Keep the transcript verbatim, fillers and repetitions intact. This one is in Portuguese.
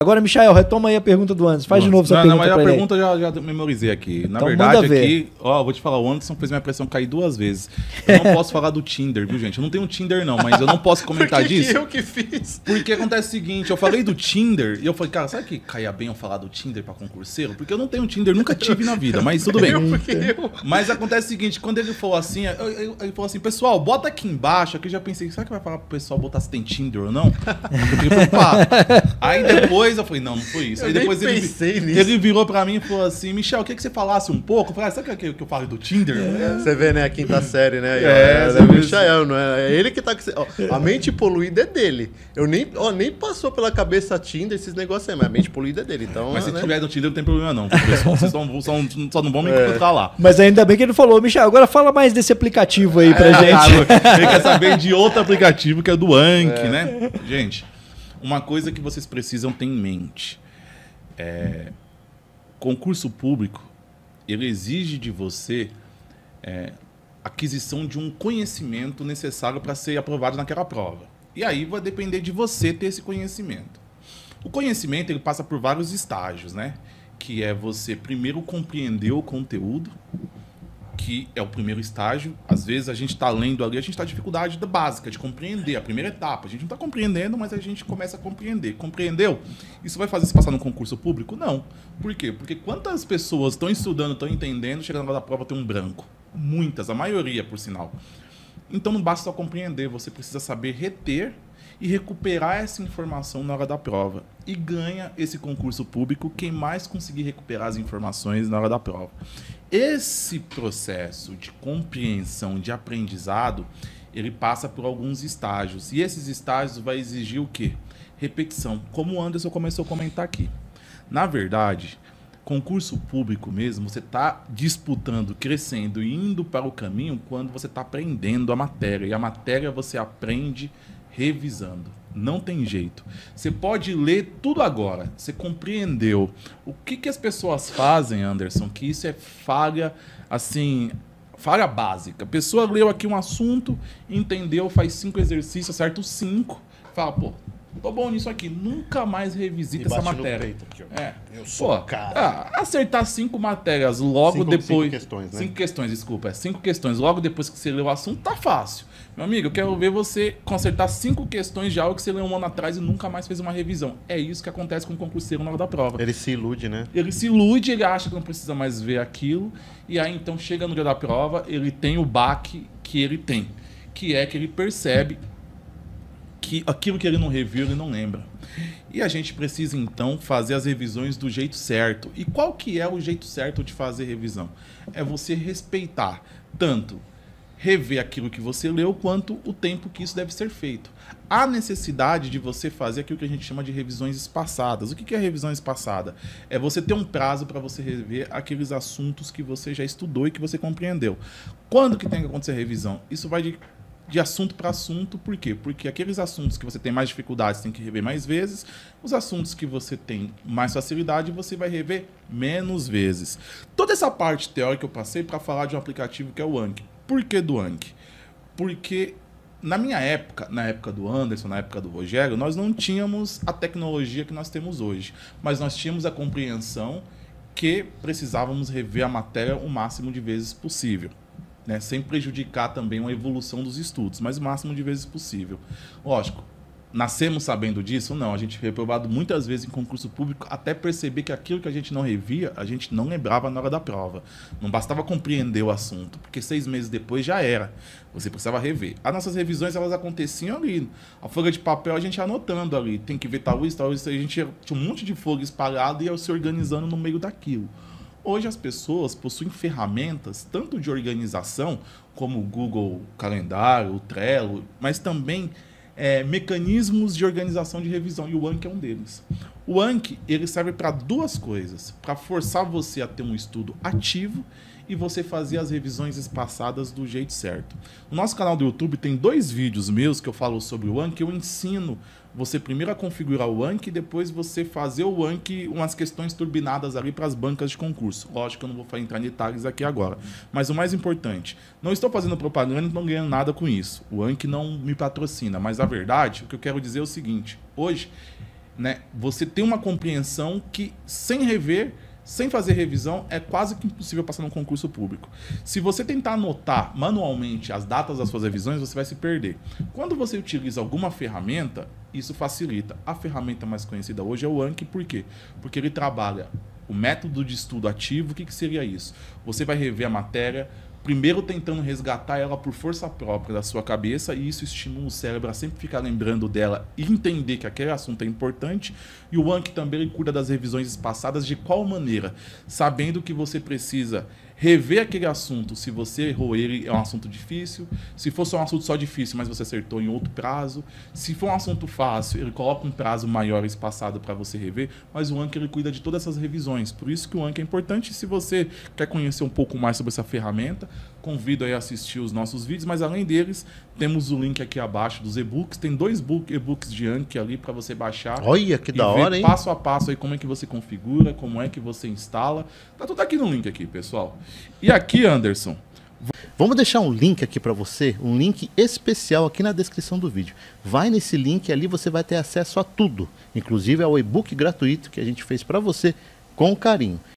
Agora, Michael, retoma aí a pergunta do Anderson. Faz Nossa. de novo essa não, pergunta. Não, mas a ele. pergunta já, já memorizei aqui. Na então, verdade, aqui, ó, vou te falar, o Anderson fez minha pressão cair duas vezes. Eu não posso falar do Tinder, viu, gente? Eu não tenho um Tinder, não, mas eu não posso comentar Por que disso. Que eu que fiz. Porque acontece o seguinte, eu falei do Tinder e eu falei, cara, sabe que caia bem eu falar do Tinder pra concurseiro? Porque eu não tenho Tinder, nunca tive na vida, mas tudo bem. Eu, eu. Mas acontece o seguinte, quando ele falou assim, ele falou assim, pessoal, bota aqui embaixo, aqui eu já pensei, será que vai falar pro pessoal botar se tem Tinder ou não? Eu fiquei preocupado. Aí depois eu falei, não, não foi isso. Eu Aí depois nem ele, pensei nisso. ele virou pra mim e falou assim, Michel, eu queria que você falasse um pouco. Eu falei, ah, sabe o que, que eu falo do Tinder? É. Você vê, né, a quinta série, né? É, é, é o Michael, não é? É ele que tá com... Ó, a mente poluída é dele. Eu nem, ó, nem passou pela cabeça Tinder, esses negócios aí, mas a mente poluída é dele. Então, mas se né? tiver no Tinder não tem problema não. Vocês só, só, só não vão me É. encontrar lá. Mas ainda bem que ele falou, Michel, agora fala mais desse aplicativo aí pra É, gente. cara, ele quer saber de outro aplicativo que é do Anki, é. né? Gente, uma coisa que vocês precisam ter em mente. É, concurso público, ele exige de você é, aquisição de um conhecimento necessário para ser aprovado naquela prova. E aí vai depender de você ter esse conhecimento. O conhecimento ele passa por vários estágios, né? Que é você primeiro compreender o conteúdo, que é o primeiro estágio. Às vezes a gente está lendo ali, a gente está em dificuldade da básica, de compreender, a primeira etapa. A gente não está compreendendo, mas a gente começa a compreender. Compreendeu? Isso vai fazer você passar no concurso público? Não. Por quê? Porque quantas pessoas estão estudando, estão entendendo, chegando na hora da prova tem um branco? Muitas, a maioria, por sinal. Então não basta só compreender, você precisa saber reter e recuperar essa informação na hora da prova. E ganha esse concurso público quem mais conseguir recuperar as informações na hora da prova. Esse processo de compreensão, de aprendizado, ele passa por alguns estágios. E esses estágios vai exigir o quê? Repetição, como o Anderson começou a comentar aqui. Na verdade, concurso público mesmo, você está disputando, crescendo e indo para o caminho quando você está aprendendo a matéria. E a matéria você aprende revisando. Não tem jeito. Você pode ler tudo agora. Você compreendeu. O que, que as pessoas fazem, Anderson? Que isso é falha, assim, falha básica. A pessoa leu aqui um assunto, entendeu, faz cinco exercícios, acerta os cinco. Fala, pô, tô bom nisso aqui. Nunca mais revisita essa matéria. Peito, porque eu, é. eu sou Pô, o cara. Ah, acertar cinco matérias logo cinco, depois... Cinco questões, né? Cinco questões, desculpa. É cinco questões. Logo depois que você leu o assunto, tá fácil. Meu amigo, eu quero ver você consertar cinco questões de algo que você leu um ano atrás e nunca mais fez uma revisão. É isso que acontece com o concurseiro na hora da prova. Ele se ilude, né? Ele se ilude, ele acha que não precisa mais ver aquilo. E aí, então, chega no dia da prova, ele tem o baque que ele tem. Que é que ele percebe que aquilo que ele não reviu, ele não lembra. E a gente precisa, então, fazer as revisões do jeito certo. E qual que é o jeito certo de fazer revisão? É você respeitar tanto rever aquilo que você leu, quanto o tempo que isso deve ser feito. Há necessidade de você fazer aquilo que a gente chama de revisões espaçadas. O que é revisão espaçada? É você ter um prazo para você rever aqueles assuntos que você já estudou e que você compreendeu. Quando que tem que acontecer a revisão? Isso vai de de assunto para assunto, por quê? Porque aqueles assuntos que você tem mais dificuldades tem que rever mais vezes, os assuntos que você tem mais facilidade você vai rever menos vezes. Toda essa parte teórica eu passei para falar de um aplicativo que é o Anki. Por que do Anki? Porque na minha época, na época do Anderson, na época do Rogério, nós não tínhamos a tecnologia que nós temos hoje, mas nós tínhamos a compreensão que precisávamos rever a matéria o máximo de vezes possível. Né, sem prejudicar também a evolução dos estudos, mas o máximo de vezes possível. Lógico, nascemos sabendo disso? Não, a gente foi reprovado muitas vezes em concurso público até perceber que aquilo que a gente não revia, a gente não lembrava na hora da prova. Não bastava compreender o assunto, porque seis meses depois já era. Você precisava rever. As nossas revisões, elas aconteciam ali. A folha de papel a gente ia anotando ali. Tem que ver tal isso, tal isso. A gente tinha um monte de folha espalhada e ia se organizando no meio daquilo. Hoje as pessoas possuem ferramentas, tanto de organização, como o Google Calendário, o Trello, mas também é, mecanismos de organização de revisão, e o Anki é um deles. O Anki, ele serve para duas coisas, para forçar você a ter um estudo ativo e você fazer as revisões espaçadas do jeito certo. No nosso canal do YouTube tem dois vídeos meus que eu falo sobre o Anki, eu ensino você primeiro a configurar o Anki e depois você fazer o Anki umas questões turbinadas ali para as bancas de concurso. Lógico que eu não vou entrar em detalhes aqui agora. Mas o mais importante, não estou fazendo propaganda e não ganhando nada com isso. O Anki não me patrocina, mas a verdade, o que eu quero dizer é o seguinte, hoje né, você tem uma compreensão que, sem rever, sem fazer revisão, é quase que impossível passar num concurso público. Se você tentar anotar manualmente as datas das suas revisões, você vai se perder. Quando você utiliza alguma ferramenta, isso facilita. A ferramenta mais conhecida hoje é o Anki, por quê? Porque ele trabalha o método de estudo ativo. O que, que seria isso? Você vai rever a matéria, primeiro tentando resgatar ela por força própria da sua cabeça, e isso estimula o cérebro a sempre ficar lembrando dela e entender que aquele assunto é importante. E o Anki também ele cuida das revisões passadas de qual maneira? Sabendo que você precisa rever aquele assunto, se você errou ele, é um assunto difícil. Se for só um assunto só difícil, mas você acertou em outro prazo. Se for um assunto fácil, ele coloca um prazo maior espaçado para você rever, mas o Anki ele cuida de todas essas revisões. Por isso que o Anki é importante. Se você quer conhecer um pouco mais sobre essa ferramenta, convido aí a assistir os nossos vídeos, mas além deles, temos o link aqui abaixo dos e-books. Tem dois e-books de Anki ali para você baixar. Olha que da hora, hein? Passo a passo aí como é que você configura, como é que você instala. Tá tudo aqui no link aqui, pessoal. E aqui, Anderson, vamos deixar um link aqui para você, um link especial aqui na descrição do vídeo. Vai nesse link ali, você vai ter acesso a tudo, inclusive ao e-book gratuito que a gente fez para você com carinho.